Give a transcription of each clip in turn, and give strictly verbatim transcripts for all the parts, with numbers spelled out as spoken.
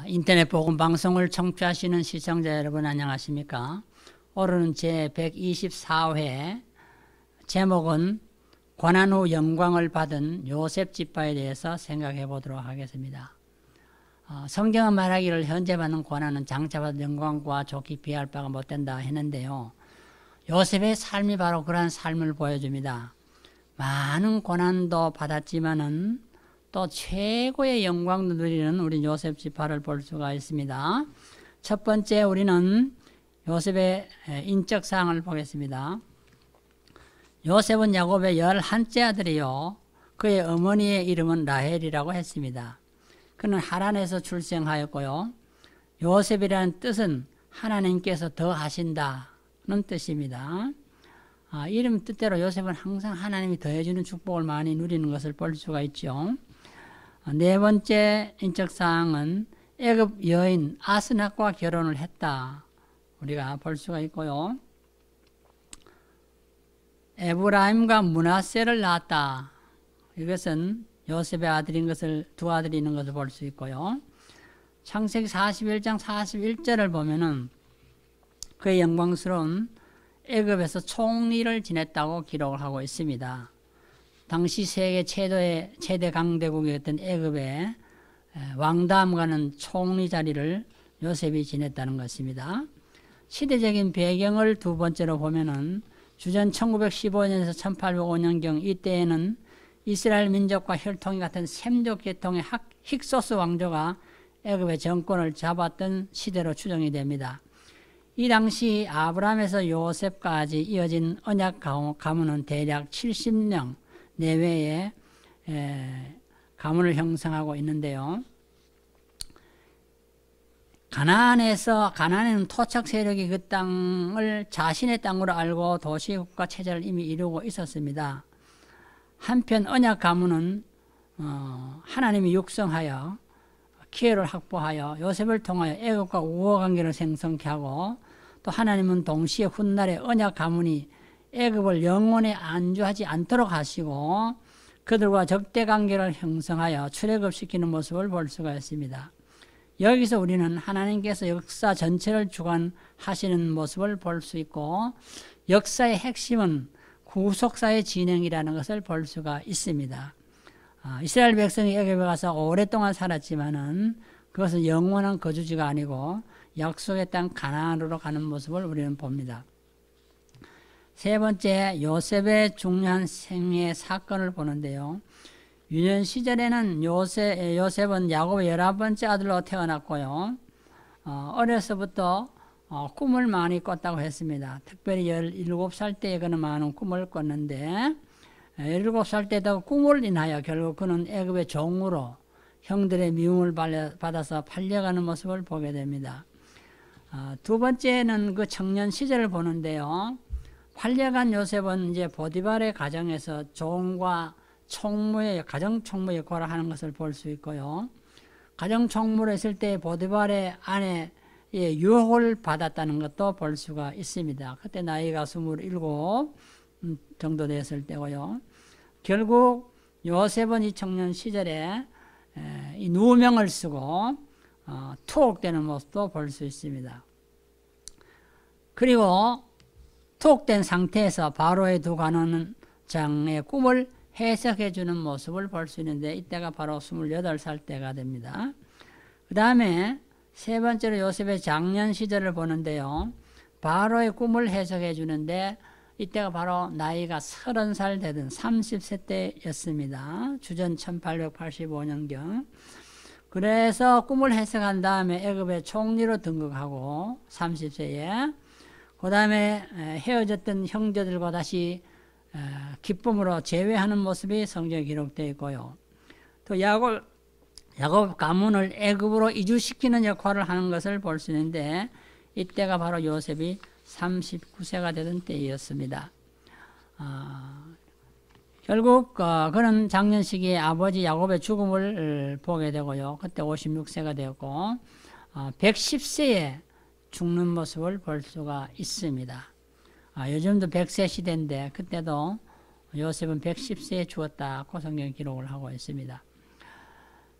인터넷 복음 방송을 청취하시는 시청자 여러분 안녕하십니까? 오늘은 제백이십사 회 제목은 고난 후 영광을 받은 요셉 지파에 대해서 생각해 보도록 하겠습니다. 어, 성경은 말하기를 현재 받는 고난은 장차 받은 영광과 좋게 비할 바가 못된다 했는데요. 요셉의 삶이 바로 그러한 삶을 보여줍니다. 많은 고난도 받았지만은 또 최고의 영광도 누리는 우리 요셉 지파를 볼 수가 있습니다. 첫 번째 우리는 요셉의 인적 사항을 보겠습니다. 요셉은 야곱의 열한째 아들이요. 그의 어머니의 이름은 라헬이라고 했습니다. 그는 하란에서 출생하였고요. 요셉이라는 뜻은 하나님께서 더 하신다는 뜻입니다. 아, 이름 뜻대로 요셉은 항상 하나님이 더해주는 축복을 많이 누리는 것을 볼 수가 있죠. 네 번째 인적사항은 애굽 여인 아스낙과 결혼을 했다. 우리가 볼 수가 있고요. 에브라임과 므낫세를 낳았다. 이것은 요셉의 아들인 것을, 두 아들이 있는 것을 볼 수 있고요. 창세기 사십일 장 사십일 절을 보면은 그의 영광스러운 애굽에서 총리를 지냈다고 기록을 하고 있습니다. 당시 세계 최대의 최대 강대국이었던 애굽의 왕다음과는 총리 자리를 요셉이 지냈다는 것입니다. 시대적인 배경을 두 번째로 보면은 주전 천구백십오 년에서 천팔백오 년경 이때에는 이스라엘 민족과 혈통이 같은 셈족 계통의 힉소스 왕조가 애굽의 정권을 잡았던 시대로 추정이 됩니다. 이 당시 아브라함에서 요셉까지 이어진 언약 가문은 대략 칠십 명 내외의 가문을 형성하고 있는데요. 가나안에서 가나안에는 토착 세력이 그 땅을 자신의 땅으로 알고 도시국가 체제를 이미 이루고 있었습니다. 한편 언약 가문은 어, 하나님이 육성하여 기회를 확보하여 요셉을 통하여 애굽과 우호 관계를 생성케 하고 또 하나님은 동시에 훗날에 언약 가문이 애굽을 영원히 안주하지 않도록 하시고 그들과 적대 관계를 형성하여 출애굽시키는 모습을 볼 수가 있습니다. 여기서 우리는 하나님께서 역사 전체를 주관하시는 모습을 볼 수 있고 역사의 핵심은 구속사의 진행이라는 것을 볼 수가 있습니다. 아, 이스라엘 백성이 애굽에 가서 오랫동안 살았지만은 그것은 영원한 거주지가 아니고 약속의 땅 가나안으로 가는 모습을 우리는 봅니다. 세 번째, 요셉의 중요한 생애 사건을 보는데요. 유년 시절에는 요셉, 요셉은 야곱의 열한 번째 아들로 태어났고요. 어, 어려서부터 어, 꿈을 많이 꿨다고 했습니다. 특별히 열일곱 살 때에 그는 많은 꿈을 꿨는데 열일곱 살 때도 꿈을 인하여 결국 그는 애굽의 종으로 형들의 미움을 받아서 팔려가는 모습을 보게 됩니다. 어, 두 번째는 그 청년 시절을 보는데요. 팔려간 요셉은 이제 보디발의 가정에서 종과 총무의 가정 총무 역할을 하는 것을 볼 수 있고요. 가정 총무를 했을 때 보디발의 아내의 유혹을 받았다는 것도 볼 수가 있습니다. 그때 나이가 스물일곱 정도 됐을 때고요. 결국 요셉은 이 청년 시절에 이 누명을 쓰고 어, 투옥되는 모습도 볼 수 있습니다. 그리고 투옥된 상태에서 바로의 두 관원장의 꿈을 해석해 주는 모습을 볼 수 있는데 이때가 바로 스물여덟 살 때가 됩니다. 그 다음에 세 번째로 요셉의 장년 시절을 보는데요. 바로의 꿈을 해석해 주는데 이때가 바로 나이가 서른 살 되던 삼십 세 때였습니다. 주전 천팔백팔십오 년경. 그래서 꿈을 해석한 다음에 애굽의 총리로 등극하고 삼십 세에 그 다음에 헤어졌던 형제들과 다시 기쁨으로 재회하는 모습이 성경에 기록되어 있고요. 또 야곱, 야곱 가문을 애굽으로 이주시키는 역할을 하는 것을 볼 수 있는데 이때가 바로 요셉이 삼십구 세가 되던 때였습니다. 어, 결국 어, 그는 장년 시기에 아버지 야곱의 죽음을 보게 되고요. 그때 오십육 세가 되었고 어, 백십 세에 죽는 모습을 볼 수가 있습니다. 아, 요즘도 백 세 시대인데 그때도 요셉은 백십 세에 죽었다고 성경 기록을 하고 있습니다.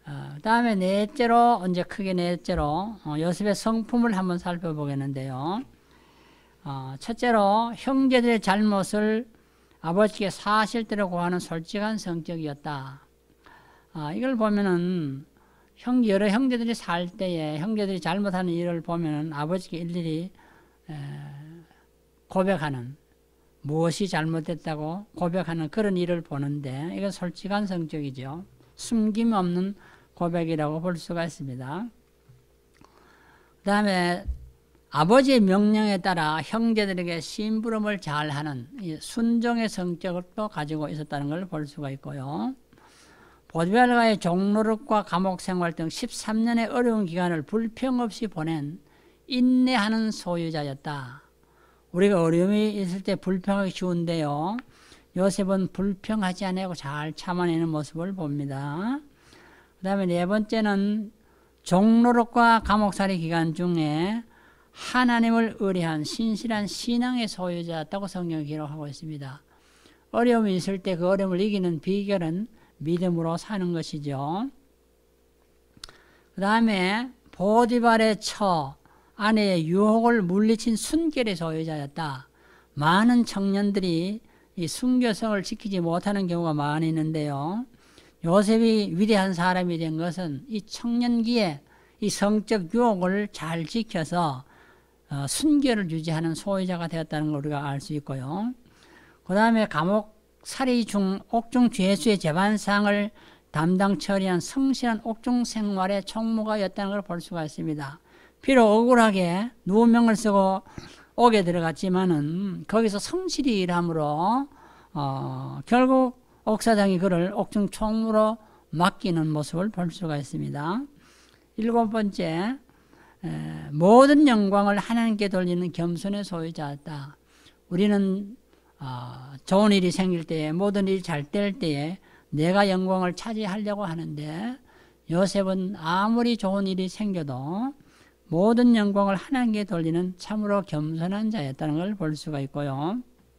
어, 다음에 넷째로, 이제 크게 넷째로 어, 요셉의 성품을 한번 살펴보겠는데요. 어, 첫째로 형제들의 잘못을 아버지께 사실대로 고하는 솔직한 성격이었다. 어, 이걸 보면은 형, 여러 형제들이 살 때에 형제들이 잘못하는 일을 보면은 아버지께 일일이 에, 고백하는, 무엇이 잘못됐다고 고백하는 그런 일을 보는데, 이건 솔직한 성격이죠. 숨김 없는 고백이라고 볼 수가 있습니다. 그 다음에 아버지의 명령에 따라 형제들에게 심부름을 잘하는 순종의 성격을 또 가지고 있었다는 걸 볼 수가 있고요. 보디발가의 종노릇과 감옥 생활 등 십삼 년의 어려운 기간을 불평 없이 보낸 인내하는 소유자였다. 우리가 어려움이 있을 때 불평하기 쉬운데요. 요셉은 불평하지 않고 잘 참아내는 모습을 봅니다. 그 다음에 네 번째는 종노릇과 감옥살이 기간 중에 하나님을 의뢰한 신실한 신앙의 소유자였다고 성경이 기록하고 있습니다. 어려움이 있을 때 그 어려움을 이기는 비결은 믿음으로 사는 것이죠. 그 다음에 보디발의 처, 아내의 유혹을 물리친 순결의 소유자였다. 많은 청년들이 이 순교성을 지키지 못하는 경우가 많이 있는데요. 요셉이 위대한 사람이 된 것은 이 청년기에 이 성적 유혹을 잘 지켜서 어, 순결을 유지하는 소유자가 되었다는 걸 우리가 알 수 있고요. 그 다음에 감옥 살이 중 옥중 죄수의 재반상을 담당 처리한 성실한 옥중 생활의 총무가였다는 걸 볼 수가 있습니다. 비록 억울하게 누명을 쓰고 옥에 들어갔지만은 거기서 성실히 일함으로 어, 결국 옥사장이 그를 옥중 총무로 맡기는 모습을 볼 수가 있습니다. 일곱 번째, 에, 모든 영광을 하나님께 돌리는 겸손의 소유자였다. 우리는 어, 좋은 일이 생길 때에, 모든 일이 잘 될 때에 내가 영광을 차지하려고 하는데, 요셉은 아무리 좋은 일이 생겨도 모든 영광을 하나님께 돌리는 참으로 겸손한 자였다는 걸 볼 수가 있고요.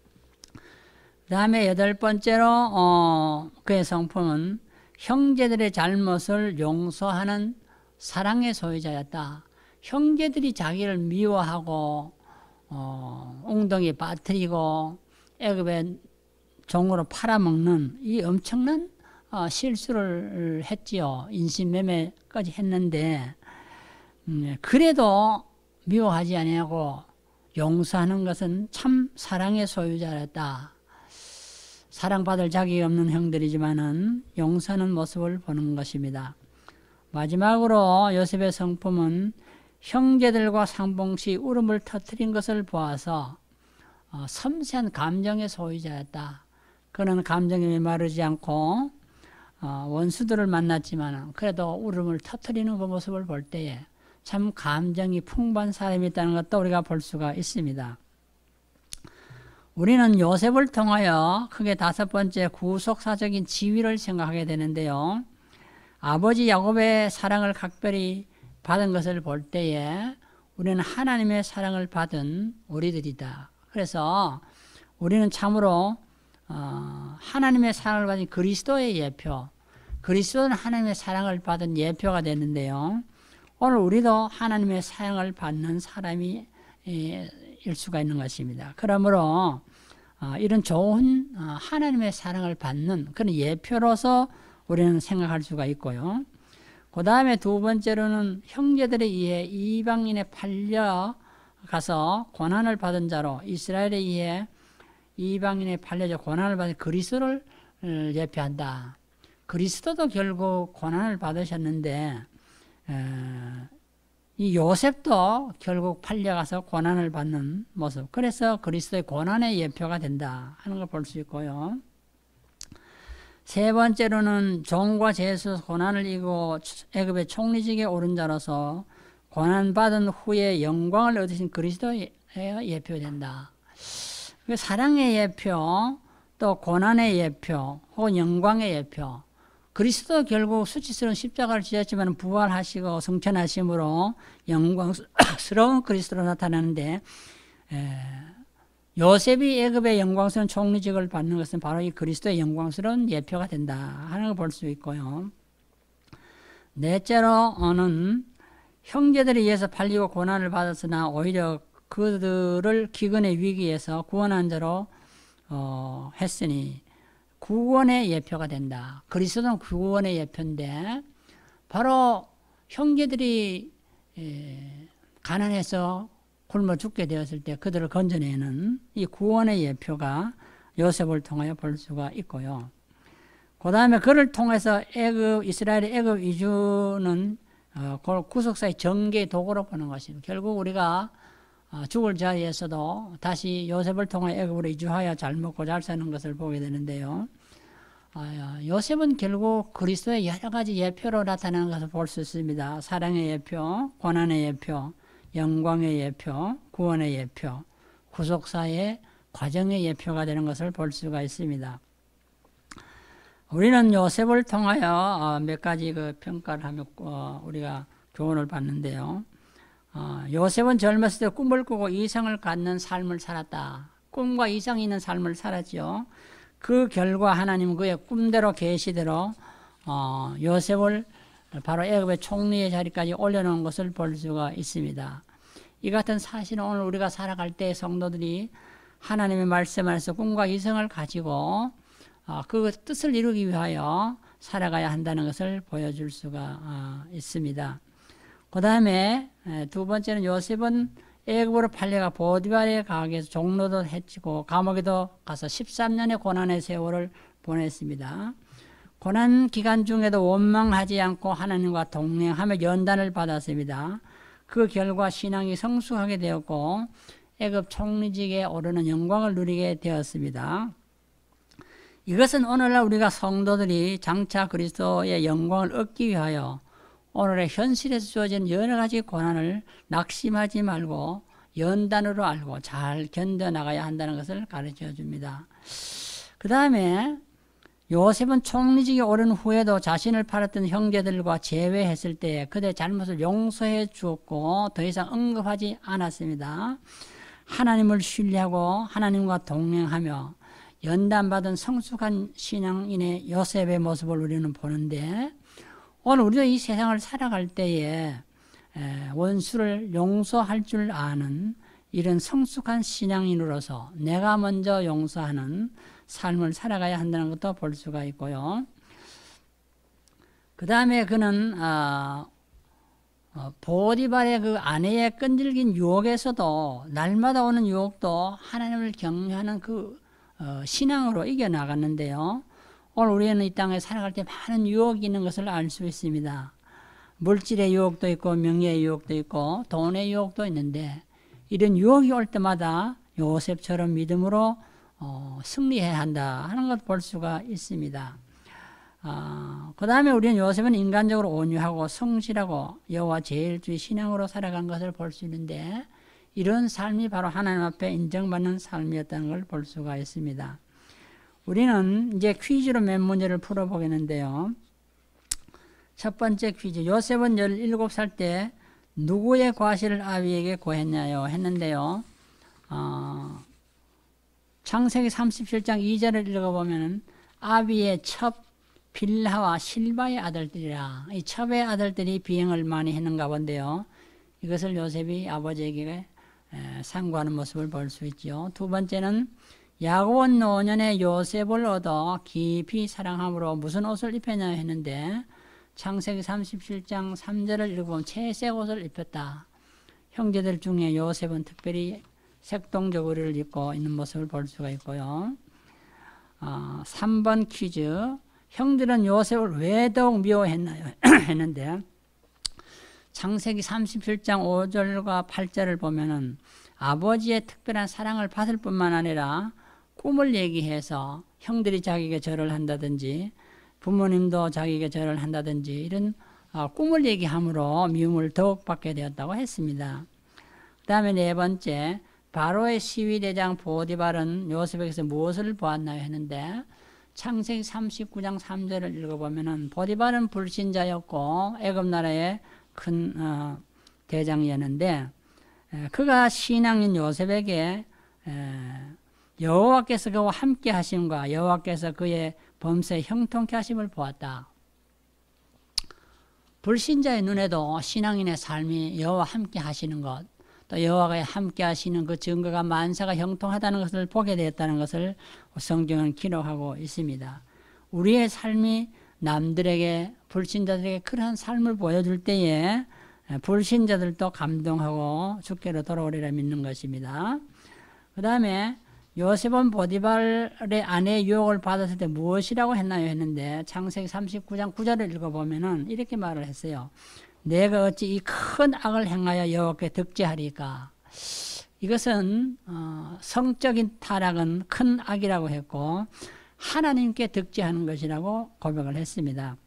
그 다음에 여덟 번째로 어, 그의 성품은 형제들의 잘못을 용서하는 사랑의 소유자였다. 형제들이 자기를 미워하고 어, 엉덩이에 빠뜨리고 애굽의 종으로 팔아먹는 이 엄청난 어, 실수를 했지요. 인신매매까지 했는데 음, 그래도 미워하지 아니하고 용서하는 것은 참 사랑의 소유자였다. 사랑받을 자격이 없는 형들이지만은 용서하는 모습을 보는 것입니다. 마지막으로 요셉의 성품은 형제들과 상봉시 울음을 터뜨린 것을 보아서 어, 섬세한 감정의 소유자였다. 그는 감정에 메마르지 않고 어, 원수들을 만났지만 그래도 울음을 터뜨리는 그 모습을 볼 때에 참 감정이 풍부한 사람이 있다는 것도 우리가 볼 수가 있습니다. 우리는 요셉을 통하여 크게 다섯 번째 구속사적인 지위를 생각하게 되는데요. 아버지 야곱의 사랑을 각별히 받은 것을 볼 때에 우리는 하나님의 사랑을 받은 우리들이다. 그래서 우리는 참으로 어, 하나님의 사랑을 받은 그리스도의 예표, 그리스도는 하나님의 사랑을 받은 예표가 되는데요. 오늘 우리도 하나님의 사랑을 받는 사람이 일 수가 있는 것입니다. 그러므로 어, 이런 좋은 어, 하나님의 사랑을 받는 그런 예표로서 우리는 생각할 수가 있고요. 그 다음에 두 번째로는 형제들에 의해 이방인에 팔려가서 고난을 받은 자로 이스라엘에 의해 이방인에 팔려져 고난을 받은 그리스도를 예표한다. 그리스도도 결국 고난을 받으셨는데 에, 이 요셉도 결국 팔려가서 고난을 받는 모습. 그래서 그리스도의 고난의 예표가 된다 하는 걸 볼 수 있고요. 세 번째로는 종과 죄에서 고난을 이기고 애굽의 총리직에 오른 자로서 고난받은 후에 영광을 얻으신 그리스도의 예표된다. 사랑의 예표, 또 고난의 예표, 혹은 영광의 예표. 그리스도 결국 수치스러운 십자가를 지었지만 부활하시고 성천하심으로 영광스러운 그리스도로 나타나는데 에, 요셉이 애굽의 영광스러운 총리직을 받는 것은 바로 이 그리스도의 영광스러운 예표가 된다 하는 걸 볼 수 있고요. 넷째로는 형제들에 의해서 팔리고 고난을 받았으나 오히려 그들을 기근의 위기에서 구원한 자로 어, 했으니 구원의 예표가 된다. 그리스도는 구원의 예표인데 바로 형제들이 에, 가난해서 굶어 죽게 되었을 때 그들을 건져내는 이 구원의 예표가 요셉을 통하여 볼 수가 있고요. 그 다음에 그를 통해서 애굽, 이스라엘의 애굽 이주는 어, 구속사의 전개의 도구로 보는 것입니다. 결국 우리가 어, 죽을 자리에서도 다시 요셉을 통해 애굽으로 이주하여 잘 먹고 잘 사는 것을 보게 되는데요. 어, 요셉은 결국 그리스도의 여러 가지 예표로 나타나는 것을 볼 수 있습니다. 사랑의 예표, 고난의 예표, 영광의 예표, 구원의 예표, 구속사의 과정의 예표가 되는 것을 볼 수가 있습니다. 우리는 요셉을 통하여 몇 가지 그 평가를 하며 우리가 교훈을 받는데요. 요셉은 젊었을 때 꿈을 꾸고 이상을 갖는 삶을 살았다. 꿈과 이상이 있는 삶을 살았죠. 그 결과 하나님은 그의 꿈대로 계시대로 요셉을 바로 애굽의 총리의 자리까지 올려놓은 것을 볼 수가 있습니다. 이 같은 사실은 오늘 우리가 살아갈 때 성도들이 하나님의 말씀 안에서 꿈과 이성을 가지고 그 뜻을 이루기 위하여 살아가야 한다는 것을 보여줄 수가 있습니다. 그 다음에 두 번째는 요셉은 애굽으로 팔려가 보디발의 가게에서 종로도 해치고 감옥에도 가서 십삼 년의 고난의 세월을 보냈습니다. 고난 기간 중에도 원망하지 않고 하나님과 동행하며 연단을 받았습니다. 그 결과 신앙이 성숙하게 되었고 애굽 총리직에 오르는 영광을 누리게 되었습니다. 이것은 오늘날 우리가 성도들이 장차 그리스도의 영광을 얻기 위하여 오늘의 현실에서 주어진 여러 가지 고난을 낙심하지 말고 연단으로 알고 잘 견뎌나가야 한다는 것을 가르쳐 줍니다. 그 다음에 요셉은 총리직에 오른 후에도 자신을 팔았던 형제들과 재회했을 때 그들의 잘못을 용서해 주었고 더 이상 언급하지 않았습니다. 하나님을 신뢰하고 하나님과 동행하며 연단받은 성숙한 신앙인의 요셉의 모습을 우리는 보는데 오늘 우리가 이 세상을 살아갈 때에 원수를 용서할 줄 아는 이런 성숙한 신앙인으로서 내가 먼저 용서하는 삶을 살아가야 한다는 것도 볼 수가 있고요. 그 다음에 그는 어, 어, 보디발의 그 아내의 끈질긴 유혹에서도 날마다 오는 유혹도 하나님을 경외하는 그 어, 신앙으로 이겨나갔는데요. 오늘 우리는 이 땅에 살아갈 때 많은 유혹이 있는 것을 알 수 있습니다. 물질의 유혹도 있고 명예의 유혹도 있고 돈의 유혹도 있는데 이런 유혹이 올 때마다 요셉처럼 믿음으로 어, 승리해야 한다 하는 것 볼 수가 있습니다. 어, 그 다음에 우리는 요셉은 인간적으로 온유하고 성실하고 여호와 제일주의 신앙으로 살아간 것을 볼 수 있는데 이런 삶이 바로 하나님 앞에 인정받는 삶이었다는 걸 볼 수가 있습니다. 우리는 이제 퀴즈로 몇 문제를 풀어보겠는데요. 첫 번째 퀴즈. 요셉은 열일곱 살 때 누구의 과실을 아비에게 구했냐요 했는데요. 어, 창세기 삼십칠 장 이 절을 읽어보면 아비의 첩 빌하와 실바의 아들들이라. 이 첩의 아들들이 비행을 많이 했는가 본데요. 이것을 요셉이 아버지에게 상고하는 모습을 볼 수 있죠. 두 번째는 야곱은 노년에 요셉을 얻어 깊이 사랑함으로 무슨 옷을 입혔냐 했는데 창세기 삼십칠 장 삼 절을 읽어보면 채색 옷을 입혔다. 형제들 중에 요셉은 특별히 색동저고리를 입고 있는 모습을 볼 수가 있고요. 어, 삼 번 퀴즈. 형들은 요셉을 왜 더욱 미워했나요? 했는데 창세기 삼십칠 장 오 절과 팔 절을 보면은 아버지의 특별한 사랑을 받을 뿐만 아니라 꿈을 얘기해서 형들이 자기에게 절을 한다든지 부모님도 자기에게 절을 한다든지 이런 꿈을 얘기함으로 미움을 더욱 받게 되었다고 했습니다. 그 다음에 네 번째, 바로의 시위대장 보디발은 요셉에게서 무엇을 보았나요 했는데 창세기 삼십구 장 삼 절을 읽어보면은 보디발은 불신자였고 애굽 나라의 큰 어, 대장이었는데 에, 그가 신앙인 요셉에게 에, 여호와께서 그와 함께 하심과 여호와께서 그의 범사에 형통케 하심을 보았다. 불신자의 눈에도 신앙인의 삶이 여호와 함께 하시는 것, 또 여호와가 함께 하시는 그 증거가 만사가 형통하다는 것을 보게 되었다는 것을 성경은 기록하고 있습니다. 우리의 삶이 남들에게, 불신자들에게 그러한 삶을 보여줄 때에 불신자들도 감동하고 주께로 돌아오리라 믿는 것입니다. 그 다음에 요셉은 보디발의 아내의 유혹을 받았을 때 무엇이라고 했나요? 했는데 창세기 삼십구 장 구 절을 읽어보면은 이렇게 말을 했어요. 내가 어찌 이 큰 악을 행하여 여호와께 득죄하리까. 이것은 어, 성적인 타락은 큰 악이라고 했고 하나님께 득죄하는 것이라고 고백을 했습니다.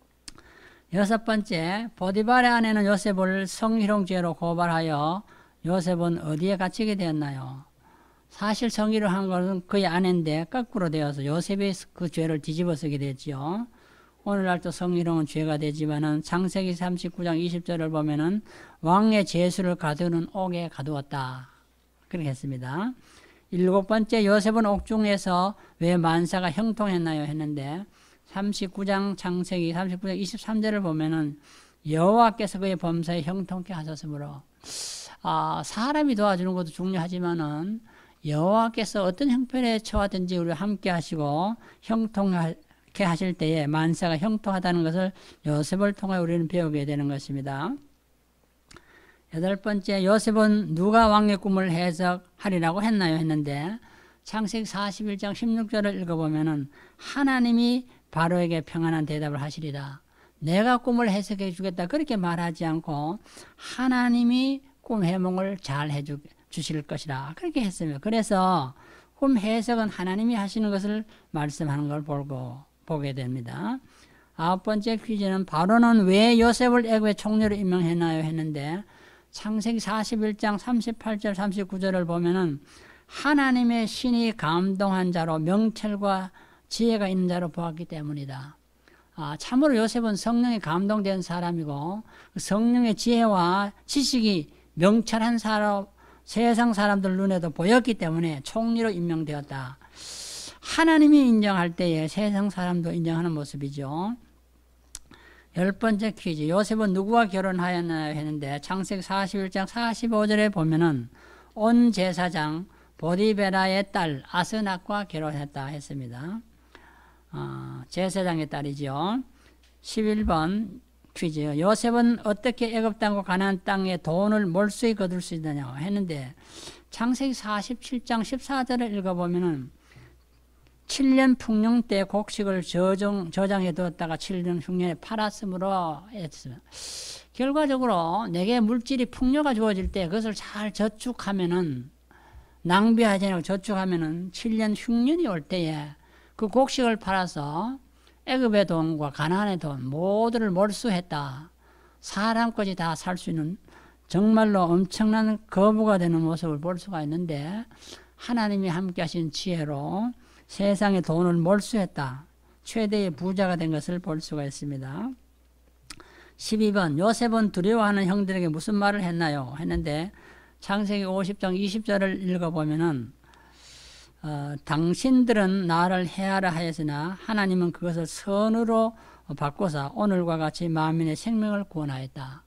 여섯 번째, 보디발의 아내는 요셉을 성희롱죄로 고발하여 요셉은 어디에 갇히게 되었나요? 사실 성희롱한 것은 그의 아내인데 거꾸로 되어서 요셉이 그 죄를 뒤집어 쓰게 됐죠. 오늘날도 성희롱은 죄가 되지만은 창세기 삼십구 장 이십 절을 보면은 왕의 제수를 가두는 옥에 가두었다. 그렇게 했습니다. 일곱 번째, 요셉은 옥중에서 왜 만사가 형통했나요? 했는데 삼십구 장 창세기 삼십구 장 이십삼 절을 보면은 여호와께서 그의 범사에 형통케 하셨으므로, 아, 사람이 도와주는 것도 중요하지만은 여호와께서 어떤 형편에 처하든지 우리와 함께 하시고 형통케 하실 때에 만사가 형통하다는 것을 요셉을 통해 우리는 배우게 되는 것입니다. 여덟 번째, 요셉은 누가 왕의 꿈을 해석하리라고 했나요? 했는데 창세기 사십일 장 십육 절을 읽어보면은 하나님이 바로에게 평안한 대답을 하시리라. 내가 꿈을 해석해 주겠다 그렇게 말하지 않고 하나님이 꿈 해몽을 잘 해주, 주실 것이라 그렇게 했습니다. 그래서 꿈 해석은 하나님이 하시는 것을 말씀하는 걸 보고, 보게 됩니다. 아홉 번째 퀴즈는 바로는 왜 요셉을 애굽의 총리로 임명했나요? 했는데 창세기 사십일 장 삼십팔 절 삼십구 절을 보면은 하나님의 신이 감동한 자로 명철과 지혜가 있는 자로 보았기 때문이다. 아, 참으로 요셉은 성령에 감동된 사람이고 성령의 지혜와 지식이 명철한 사람, 세상 사람들 눈에도 보였기 때문에 총리로 임명되었다. 하나님이 인정할 때에 세상 사람도 인정하는 모습이죠. 열 번째 퀴즈, 요셉은 누구와 결혼하였나요? 했는데 창세기 사십일 장 사십오 절에 보면은 온 제사장 보디베라의 딸 아스낙과 결혼했다 했습니다. 어, 제사장의 딸이죠. 십일 번 퀴즈, 요셉은 어떻게 애굽 땅과 가나안 땅에 돈을 몰수히 거둘 수 있느냐 했는데 창세기 사십칠 장 십사 절을 읽어보면은 칠 년 풍년 때 곡식을 저장, 저장해 두었다가 칠 년 흉년에 팔았으므로 했습니다. 결과적으로 내게 물질이 풍요가 주어질 때 그것을 잘 저축하면은, 낭비하지 않고 저축하면은 칠 년 흉년이 올 때에 그 곡식을 팔아서 애굽의 돈과 가나안의 돈 모두를 몰수했다. 사람 것이 다 살 수 있는 정말로 엄청난 거부가 되는 모습을 볼 수가 있는데 하나님이 함께 하신 지혜로 세상의 돈을 몰수했다. 최대의 부자가 된 것을 볼 수가 있습니다. 십이 번, 요셉은 두려워하는 형들에게 무슨 말을 했나요? 했는데 창세기 오십 장 이십 절을 읽어보면은 어, 당신들은 나를 해하라 하였으나 하나님은 그것을 선으로 바꿔서 오늘과 같이 만민의 생명을 구원하였다.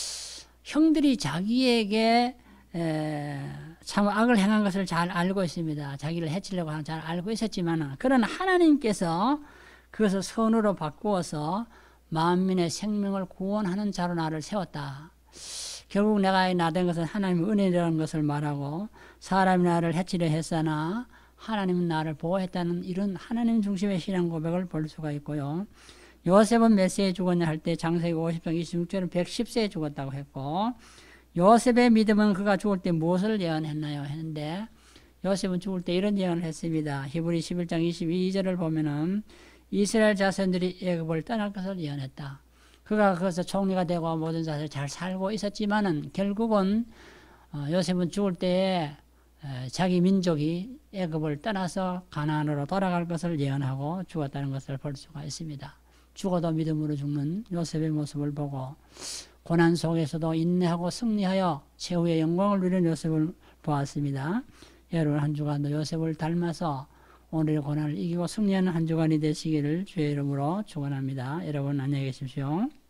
형들이 자기에게 에, 참 악을 행한 것을 잘 알고 있습니다. 자기를 해치려고 하는 잘 알고 있었지만 그러나 하나님께서 그것을 선으로 바꾸어서 만민의 생명을 구원하는 자로 나를 세웠다. 결국 내가 나된 것은 하나님의 은혜라는 것을 말하고 사람이 나를 해치려 했으나 하나님은 나를 보호했다는 이런 하나님 중심의 신앙 고백을 볼 수가 있고요. 요셉은 몇 세에 죽었냐 할 때 창세기 오십 장 이십육 절은 백십 세에 죽었다고 했고 요셉의 믿음은 그가 죽을 때 무엇을 예언했나요? 했는데 요셉은 죽을 때 이런 예언을 했습니다. 히브리 십일 장 이십이 절을 보면은 이스라엘 자손들이 애굽을 떠날 것을 예언했다. 그가 거기서 총리가 되고 모든 자들 잘 살고 있었지만은 결국은 요셉은 죽을 때에 자기 민족이 애굽을 떠나서 가나안으로 돌아갈 것을 예언하고 죽었다는 것을 볼 수가 있습니다. 죽어도 믿음으로 죽는 요셉의 모습을 보고 고난 속에서도 인내하고 승리하여 최후의 영광을 누리는 요셉을 보았습니다. 여러분 한 주간도 요셉을 닮아서 오늘의 고난을 이기고 승리하는 한 주간이 되시기를 주의 이름으로 축원합니다. 여러분 안녕히 계십시오.